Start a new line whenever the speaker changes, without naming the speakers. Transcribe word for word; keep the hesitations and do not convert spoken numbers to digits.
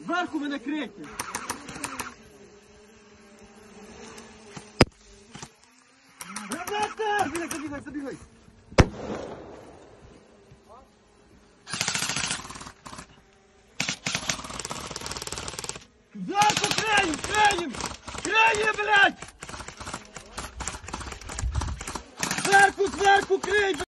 Зверху мене крийте! Граната! Забігай, забігай, забігай! Зверху краєм, краєм! Краєм, блядь! Зверху, зверху крий!